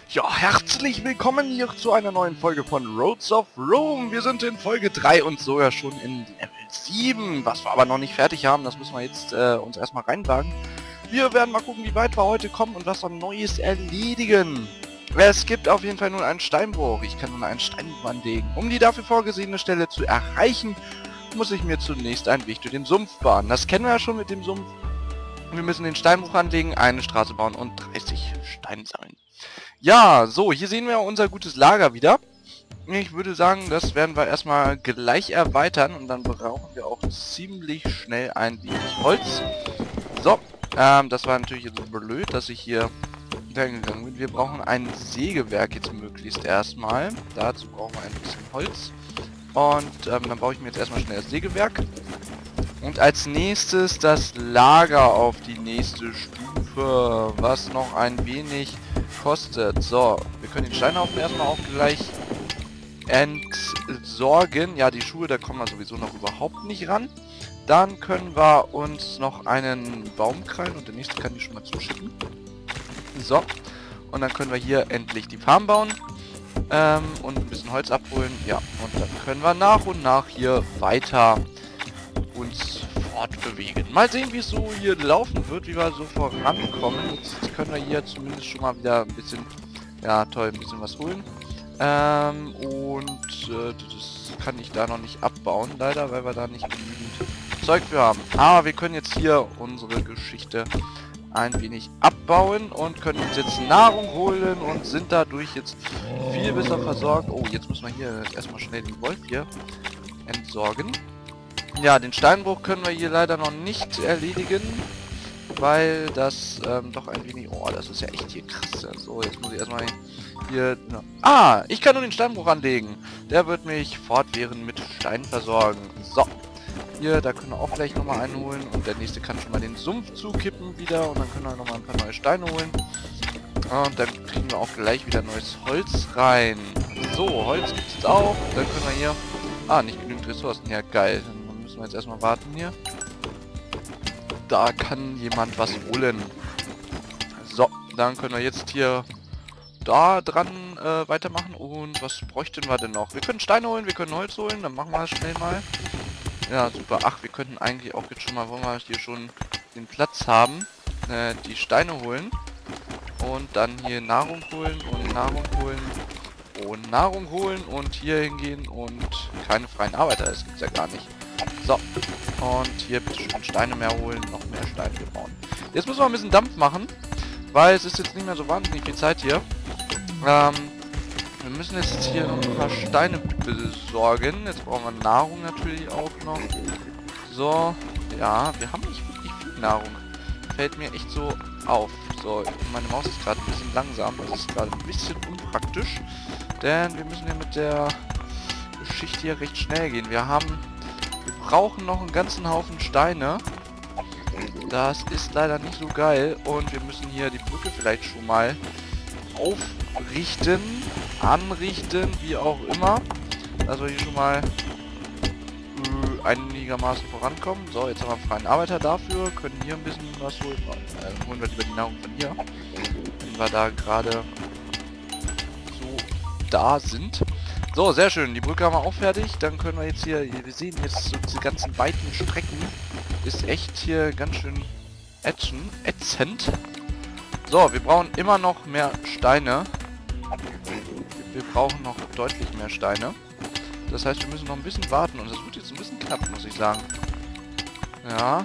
Ja, herzlich willkommen hier zu einer neuen Folge von Roads of Rome. Wir sind in Folge 3 und sogar schon in Level 7. Was wir aber noch nicht fertig haben, das müssen wir jetzt uns erstmal reinwagen. Wir werden mal gucken, wie weit wir heute kommen und was wir Neues erledigen. Es gibt auf jeden Fall nun einen Steinbruch. Ich kann nun einen Steinbruch anlegen. Um die dafür vorgesehene Stelle zu erreichen, muss ich mir zunächst einen Weg durch den Sumpf bahnen. Das kennen wir ja schon mit dem Sumpf. Wir müssen den Steinbruch anlegen, eine Straße bauen und 30 Steine sammeln. Ja, so, hier sehen wir unser gutes Lager wieder. Ich würde sagen, das werden wir erstmal gleich erweitern und dann brauchen wir auch ziemlich schnell ein wenig Holz. So, das war natürlich jetzt blöd, dass ich hier gegangen bin. Wir brauchen ein Sägewerk jetzt möglichst erstmal. Dazu brauchen wir ein bisschen Holz. Und dann baue ich mir jetzt erstmal schnell das Sägewerk. Und als nächstes das Lager auf die nächste Stufe, was noch ein wenig kostet. So, wir können den Steinhaufen erstmal auch gleich entsorgen. Ja, die Schuhe, da kommen wir sowieso noch überhaupt nicht ran. Dann können wir uns noch einen Baum krallen und der nächste kann die schon mal zuschicken. So, und dann können wir hier endlich die Farm bauen und ein bisschen Holz abholen. Ja, und dann können wir nach und nach hier weiter uns fortbewegen. Mal sehen, wie es so hier laufen wird, wie wir so vorankommen. Jetzt können wir hier zumindest schon mal wieder ein bisschen, ja toll, ein bisschen was holen. Das kann ich da noch nicht abbauen, leider, weil wir da nicht genügend Zeug für haben. Aber wir können jetzt hier unsere Geschichte ein wenig abbauen und können uns jetzt Nahrung holen und sind dadurch jetzt viel besser versorgt. Oh, jetzt müssen wir hier erstmal schnell den Wolf hier entsorgen. Ja, den Steinbruch können wir hier leider noch nicht erledigen, weil das doch ein wenig... Oh, das ist ja echt hier krass. So, jetzt muss ich erstmal hier... Ah, ich kann nur den Steinbruch anlegen. Der wird mich fortwährend mit Stein versorgen. So, hier, da können wir auch gleich nochmal einen holen. Und der nächste kann schon mal den Sumpf zukippen wieder. Und dann können wir nochmal ein paar neue Steine holen. Und dann kriegen wir auch gleich wieder neues Holz rein. So, Holz gibt es jetzt auch. Dann können wir hier... Ah, nicht genügend Ressourcen. Ja, geil. Dann müssen wir jetzt erstmal warten hier. Da kann jemand was holen. So, dann können wir jetzt hier da dran weitermachen. Und was bräuchten wir denn noch? Wir können Steine holen, wir können Holz holen. Dann machen wir das schnell mal. Ja, super. Ach, wir könnten eigentlich auch jetzt schon mal, wollen wir hier schon den Platz haben, die Steine holen. Und dann hier Nahrung holen und Nahrung holen. Und Nahrung holen und hier hingehen und keine freien Arbeiter, das gibt's ja gar nicht. So, und hier bitte schön Steine mehr holen, noch mehr Steine bauen. Jetzt müssen wir ein bisschen Dampf machen, weil es ist jetzt nicht mehr so wahnsinnig viel Zeit hier. Wir müssen jetzt hier noch ein paar Steine besorgen. Jetzt brauchen wir Nahrung natürlich auch noch. So, ja, wir haben nicht wirklich viel Nahrung. Fällt mir echt so auf. So, meine Maus ist gerade ein bisschen langsam, das ist gerade ein bisschen unpraktisch. Denn wir müssen ja mit der Geschichte hier recht schnell gehen. Wir brauchen noch einen ganzen Haufen Steine. Das ist leider nicht so geil. Und wir müssen hier die Brücke vielleicht schon mal aufrichten, anrichten, wie auch immer. Dass wir hier schon mal einigermaßen vorankommen. So, jetzt haben wir einen freien Arbeiter dafür. Können hier ein bisschen was holen. Holen wir lieber die Nahrung von hier. Wenn wir da gerade da sind. So, sehr schön. Die Brücke haben wir auch fertig. Dann können wir jetzt hier, wir sehen jetzt so diese ganzen weiten Strecken. Ist echt hier ganz schön ätzend. So, wir brauchen immer noch mehr Steine. Wir brauchen noch deutlich mehr Steine. Das heißt, wir müssen noch ein bisschen warten. Und das wird jetzt ein bisschen knapp, muss ich sagen. Ja.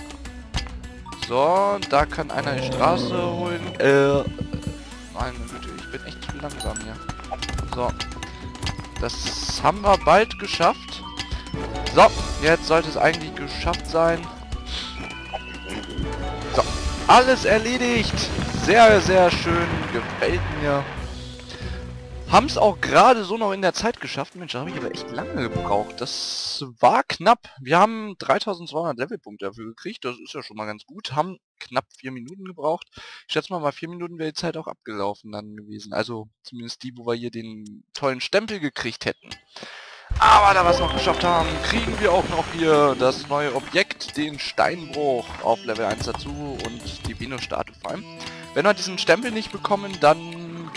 So, da kann einer die Straße holen. Meine Güte, ich bin echt zu langsam hier. So, das haben wir bald geschafft. So, jetzt sollte es eigentlich geschafft sein. So, alles erledigt. Sehr, sehr schön. Gefällt mir. Haben es auch gerade so noch in der Zeit geschafft. Mensch, da habe ich aber echt lange gebraucht. Das war knapp. Wir haben 3200 Levelpunkte dafür gekriegt. Das ist ja schon mal ganz gut. Haben knapp 4 Minuten gebraucht. Ich schätze mal, bei 4 Minuten wäre die Zeit auch abgelaufen dann gewesen. Also zumindest die, wo wir hier den tollen Stempel gekriegt hätten. Aber da wir es noch geschafft haben, kriegen wir auch noch hier das neue Objekt, den Steinbruch auf Level 1 dazu und die Venus-Statue vor allem. Wenn wir diesen Stempel nicht bekommen, dann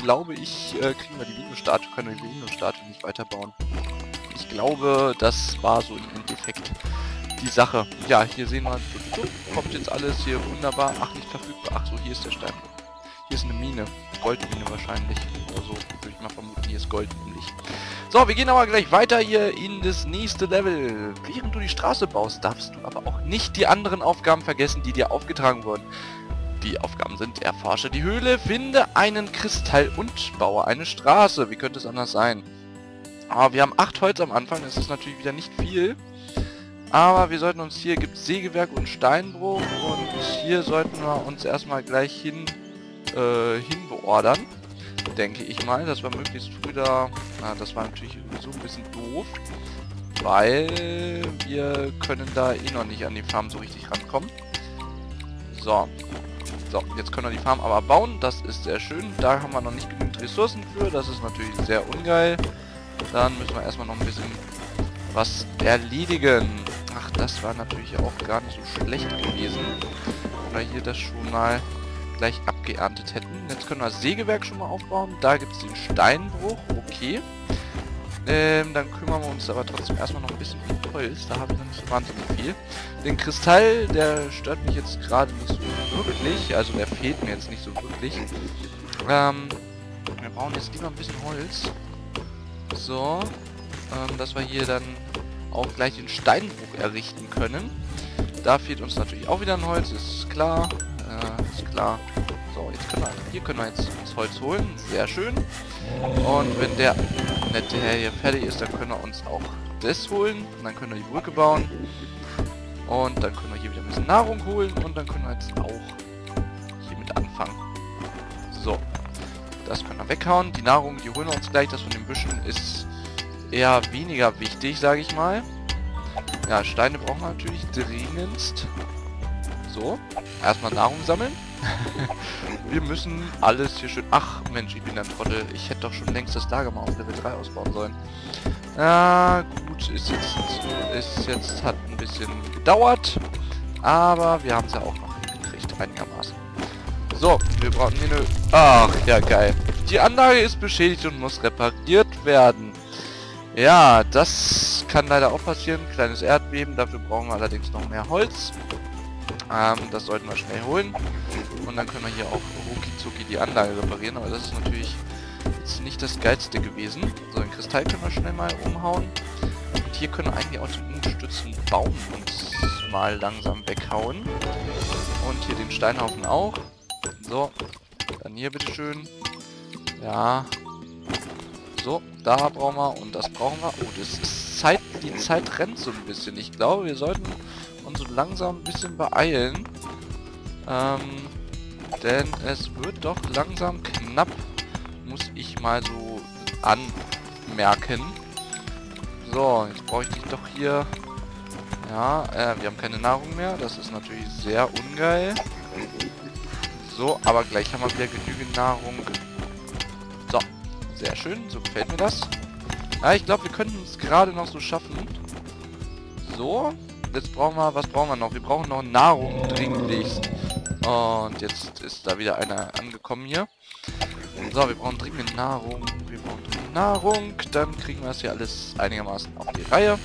glaube ich, kriegen wir die Windows-Statue, können wir die Windows-Statue nicht weiterbauen. Ich glaube, das war so im Endeffekt die Sache. Ja, hier sehen wir, kommt jetzt alles hier wunderbar. Ach, nicht verfügbar. Ach so, hier ist der Stein. Hier ist eine Mine. Goldmine wahrscheinlich. Oder so, würde ich mal vermuten. Hier ist Gold nämlich. So, wir gehen aber gleich weiter hier in das nächste Level. Während du die Straße baust, darfst du aber auch nicht die anderen Aufgaben vergessen, die dir aufgetragen wurden. Die Aufgaben sind: erforsche die Höhle, finde einen Kristall und baue eine Straße. Wie könnte es anders sein? Aber wir haben 8 Holz am Anfang, das ist natürlich wieder nicht viel. Aber wir sollten uns hier, gibt es Sägewerk und Steinbruch, und hier sollten wir uns erstmal gleich hinbeordern, denke ich mal, dass wir möglichst früh da, das war natürlich so ein bisschen doof, weil wir können da eh noch nicht an die Farm so richtig rankommen. So, jetzt können wir die Farm aber bauen, das ist sehr schön, da haben wir noch nicht genügend Ressourcen für, das ist natürlich sehr ungeil. Dann müssen wir erstmal noch ein bisschen was erledigen. Ach, das war natürlich auch gar nicht so schlecht gewesen. Oder hier das schon mal gleich abgeerntet hätten. Jetzt können wir das Sägewerk schon mal aufbauen. Da gibt es den Steinbruch. Okay. Dann kümmern wir uns aber trotzdem erstmal noch ein bisschen um Holz. Da habe ich noch nicht so wahnsinnig viel. Den Kristall, der stört mich jetzt gerade nicht so wirklich. Also der fehlt mir jetzt nicht so wirklich. Wir brauchen jetzt lieber ein bisschen Holz. So, dass wir hier dann auch gleich den Steinbruch errichten können. Da fehlt uns natürlich auch wieder ein Holz, ist klar. Ist klar. So, jetzt können wir jetzt das Holz holen. Sehr schön. Und wenn der nette Herr hier fertig ist, dann können wir uns auch das holen. Und dann können wir die Brücke bauen. Und dann können wir hier wieder ein bisschen Nahrung holen. Und dann können wir jetzt auch hiermit anfangen. So. Das können wir weghauen. Die Nahrung, die holen wir uns gleich. Das von den Büschen ist eher weniger wichtig, sage ich mal. Ja, Steine brauchen wir natürlich dringendst. So, erstmal Nahrung sammeln. Wir müssen alles hier schön... Ach, Mensch, ich bin ein Trottel. Ich hätte doch schon längst das Lager mal auf Level 3 ausbauen sollen. Gut, hat ein bisschen gedauert. Aber wir haben es ja auch noch hingekriegt, einigermaßen. So, wir brauchen hier eine... Ach, ja geil. Die Anlage ist beschädigt und muss repariert werden. Ja, das kann leider auch passieren. Kleines Erdbeben, dafür brauchen wir allerdings noch mehr Holz. Das sollten wir schnell holen. Und dann können wir hier auch rucki die Anlage reparieren. Aber das ist natürlich jetzt nicht das Geilste gewesen. So, den Kristall können wir schnell mal umhauen. Und hier können wir eigentlich auch den unterstützenden Baum uns mal langsam weghauen. Und hier den Steinhaufen auch. So, dann hier bitteschön. Ja. So, da brauchen wir und das brauchen wir. Oh, das ist Zeit, die Zeit rennt so ein bisschen. Ich glaube, wir sollten uns so langsam ein bisschen beeilen. Denn es wird doch langsam knapp, muss ich mal so anmerken. So, jetzt brauche ich dich doch hier. Ja, wir haben keine Nahrung mehr. Das ist natürlich sehr ungeil. So, aber gleich haben wir wieder genügend Nahrung. So, sehr schön. So gefällt mir das. Ja, ich glaube, wir könnten es gerade noch so schaffen. So, jetzt brauchen wir, was brauchen wir noch? Wir brauchen noch Nahrung dringlichst. Und jetzt ist da wieder einer angekommen hier. So, wir brauchen dringend Nahrung. Wir brauchen dringend Nahrung. Dann kriegen wir das hier alles einigermaßen auf die Reihe.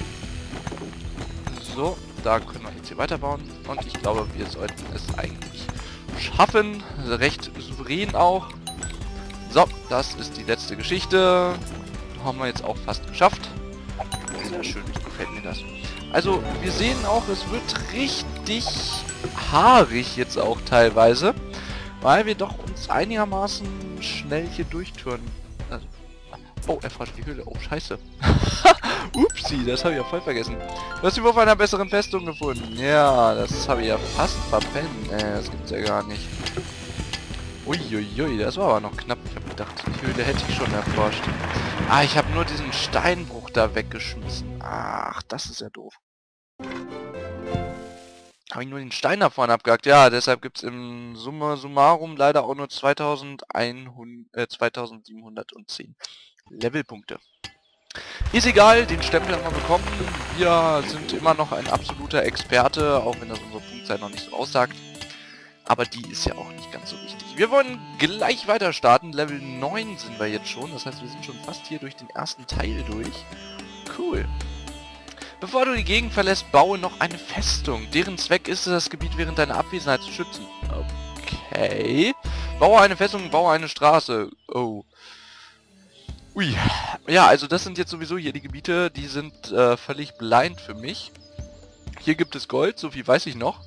So, da können wir jetzt hier weiterbauen. Und ich glaube, wir sollten es eigentlich schaffen. Recht souverän auch. So, das ist die letzte Geschichte. Haben wir jetzt auch fast geschafft. Sehr schön, gefällt mir das. Also, wir sehen auch, es wird richtig haarig jetzt auch teilweise. Weil wir doch uns einigermaßen schnell hier durchtüren. Also, oh, er fragt die Höhle. Oh, scheiße. Upsi, das habe ich ja voll vergessen. Du hast die Wurf einer besseren Festung gefunden. Ja, das habe ich ja fast verpennt. Das gibt's ja gar nicht. Uiuiui, das war aber noch knapp. Ich habe gedacht, die Höhle hätte ich schon erforscht. Ah, ich habe nur diesen Steinbruch da weggeschmissen. Ach, das ist ja doof. Habe ich nur den Stein da vorne abgehakt. Ja, deshalb gibt es im Summa summarum leider auch nur 2710 Levelpunkte. Ist egal, den Stempel haben wir bekommen. Wir sind immer noch ein absoluter Experte, auch wenn das unsere Punktzahl noch nicht so aussagt. Aber die ist ja auch nicht ganz so wichtig. Wir wollen gleich weiter starten. Level 9 sind wir jetzt schon. Das heißt, wir sind schon fast hier durch den ersten Teil durch. Cool. Bevor du die Gegend verlässt, baue noch eine Festung. Deren Zweck ist es, das Gebiet während deiner Abwesenheit zu schützen. Okay. Baue eine Festung, baue eine Straße. Oh. Ui. Ja, also das sind jetzt sowieso hier die Gebiete, die sind völlig blind für mich. Hier gibt es Gold, so viel weiß ich noch.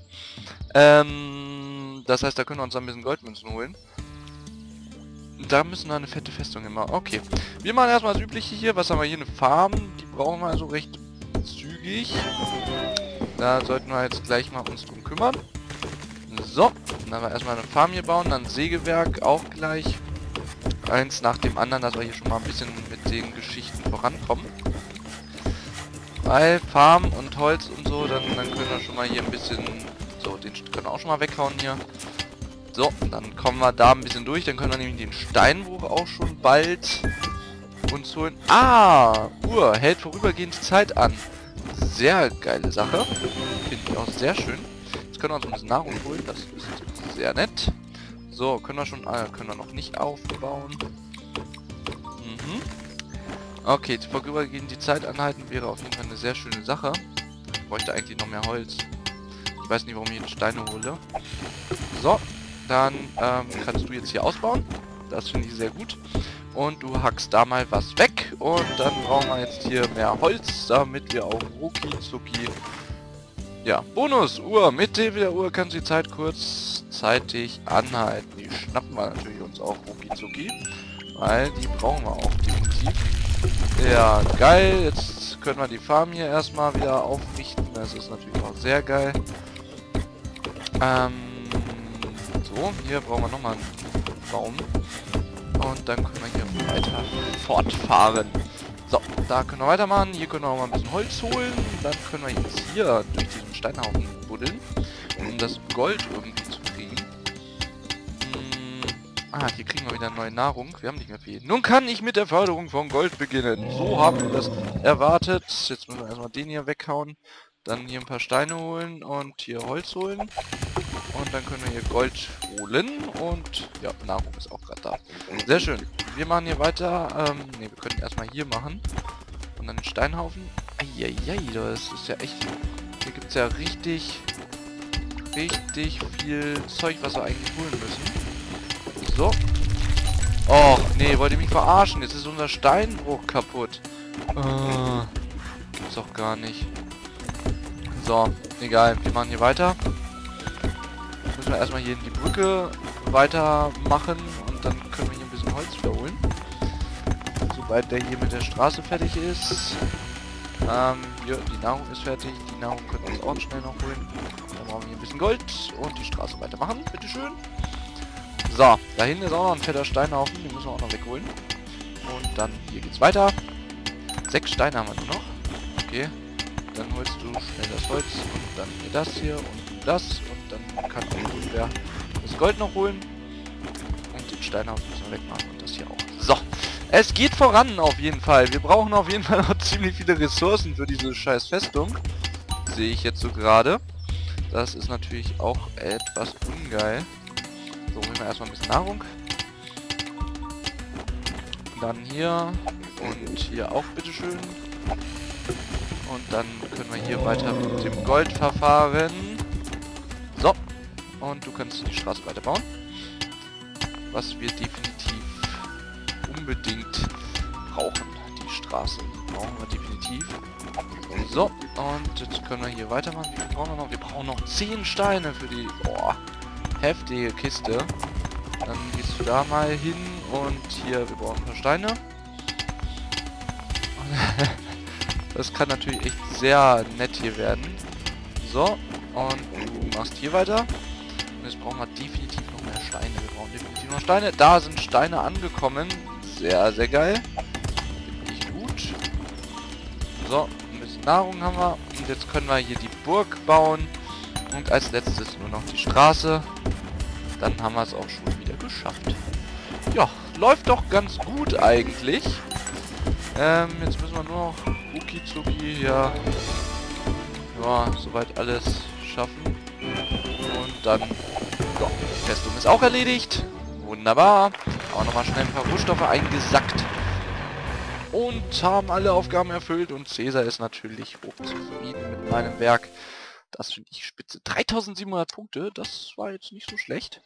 Das heißt, da können wir uns ein bisschen Goldmünzen holen. Da müssen wir eine fette Festung immer. Okay. Wir machen erstmal das Übliche hier. Was haben wir hier? Eine Farm. Die brauchen wir also recht zügig. Da sollten wir jetzt gleich mal uns drum kümmern. So. Dann haben wir erstmal eine Farm hier bauen. Dann ein Sägewerk auch gleich. Eins nach dem anderen, dass wir hier schon mal ein bisschen mit den Geschichten vorankommen. Weil Farm und Holz und so, dann können wir schon mal hier ein bisschen... So, den können wir auch schon mal weghauen hier. So, dann kommen wir da ein bisschen durch. Dann können wir nämlich den Steinbruch auch schon bald uns holen. Ah, Uhr hält vorübergehend die Zeit an. Sehr geile Sache. Finde ich auch sehr schön. Jetzt können wir uns ein bisschen Nahrung holen. Das ist sehr nett. So, können wir noch nicht aufbauen. Mhm. Okay, vorübergehend die Zeit anhalten wäre auf jeden Fall eine sehr schöne Sache. Ich bräuchte eigentlich noch mehr Holz. Ich weiß nicht, warum ich jetzt Steine hole. So, dann kannst du jetzt hier ausbauen. Das finde ich sehr gut. Und du hackst da mal was weg. Und dann brauchen wir jetzt hier mehr Holz, damit wir auch rucki-zucki... Ja, Bonus-Uhr. Mit Hilfe der Uhr kannst du die Zeit kurzzeitig anhalten. Die schnappen wir natürlich uns auch rucki-zucki. Weil die brauchen wir auch definitiv. Ja, geil. Jetzt können wir die Farm hier erstmal wieder aufrichten. Das ist natürlich auch sehr geil. So, hier brauchen wir nochmal einen Baum. Und dann können wir hier weiter fortfahren. So, da können wir weitermachen. Hier können wir auch mal ein bisschen Holz holen. Dann können wir jetzt hier durch diesen Steinhaufen buddeln, um das Gold irgendwie zu kriegen. Ah, hier kriegen wir wieder neue Nahrung. Wir haben nicht mehr viel. Nun kann ich mit der Förderung von Gold beginnen. So haben wir das erwartet. Jetzt müssen wir erstmal den hier weghauen. Dann hier ein paar Steine holen und hier Holz holen. Und dann können wir hier Gold holen. Und ja, Nahrung ist auch gerade da. Sehr schön. Wir machen hier weiter. Ne, wir können erstmal hier machen. Und dann den Steinhaufen. Eieiei, das ist ja echt... Hier gibt es ja richtig viel Zeug, was wir eigentlich holen müssen. So. Och, nee, wollt ihr mich verarschen? Jetzt ist unser Steinbruch kaputt. Gibt's doch gar nicht. So, egal. Wir machen hier weiter. Jetzt müssen wir erstmal hier in die Brücke weitermachen und dann können wir hier ein bisschen Holz wiederholen. Sobald der hier mit der Straße fertig ist. Hier, die Nahrung ist fertig. Die Nahrung können wir uns auch schnell noch holen. Dann brauchen wir hier ein bisschen Gold und die Straße weitermachen. Bitteschön. So, da hinten ist auch noch ein fetter Steinhaufen. Den müssen wir auch noch wegholen. Und dann hier geht's weiter. 6 Steine haben wir nur noch. Okay. Dann holst du schnell das Holz und dann hier das hier und das. Und dann kann auch irgendwer das Gold noch holen. Und den Steinhaufen müssen wir wegmachen und das hier auch. So. Es geht voran auf jeden Fall. Wir brauchen auf jeden Fall noch ziemlich viele Ressourcen für diese scheiß Festung. Sehe ich jetzt so gerade. Das ist natürlich auch etwas ungeil. So, holen wir erstmal ein bisschen Nahrung. Dann hier und hier auch bitteschön. Und dann können wir hier weiter mit dem Gold verfahren. So. Und du kannst die Straße weiterbauen. Was wir definitiv unbedingt brauchen. Die Straße brauchen wir definitiv. So. Und jetzt können wir hier weitermachen. Wie viel brauchen wir noch? Wir brauchen noch 10 Steine für die... Boah. Heftige Kiste. Dann gehst du da mal hin und hier, wir brauchen ein paar Steine. Das kann natürlich echt sehr nett hier werden. So, und du machst hier weiter. Und jetzt brauchen wir definitiv noch mehr Steine. Wir brauchen definitiv noch Steine. Da sind Steine angekommen. Sehr, sehr geil. Finde ich gut. So, ein bisschen Nahrung haben wir. Und jetzt können wir hier die Burg bauen. Und als letztes nur noch die Straße. Dann haben wir es auch schon wieder geschafft. Ja, läuft doch ganz gut eigentlich. Jetzt müssen wir nur noch rucki-zucki hier, ja, soweit alles schaffen. Und dann So, die Festung ist auch erledigt. Wunderbar. Auch nochmal schnell ein paar Rohstoffe eingesackt. Und haben alle Aufgaben erfüllt. Und Cäsar ist natürlich hochzufrieden mit meinem Werk. Das finde ich spitze. 3700 Punkte, das war jetzt nicht so schlecht.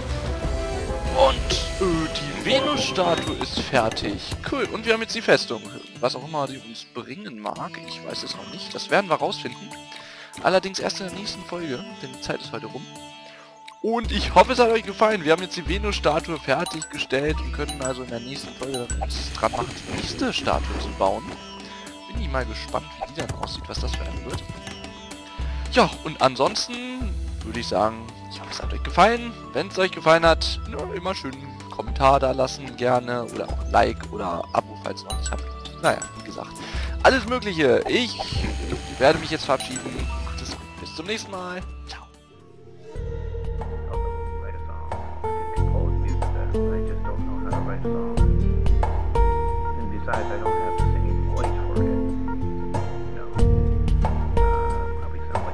Und die Venus-Statue ist fertig. Cool, und wir haben jetzt die Festung. Was auch immer die uns bringen mag, ich weiß es noch nicht. Das werden wir rausfinden. Allerdings erst in der nächsten Folge, denn die Zeit ist heute rum. Und ich hoffe, es hat euch gefallen. Wir haben jetzt die Venus-Statue fertiggestellt und können also in der nächsten Folge uns dran machen, die nächste Statue zu bauen. Bin ich mal gespannt, wie die dann aussieht, was das für eine wird. Ja, und ansonsten würde ich sagen, ich hoffe, es hat euch gefallen. Wenn es euch gefallen hat, immer schön einen Kommentar da lassen, gerne. Oder auch ein Like oder Abo, falls ihr noch nicht habt. Naja, wie gesagt, alles Mögliche. Ich werde mich jetzt verabschieden. Macht es gut. Bis zum nächsten Mal. Ciao.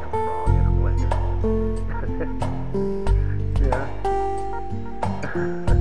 Yeah.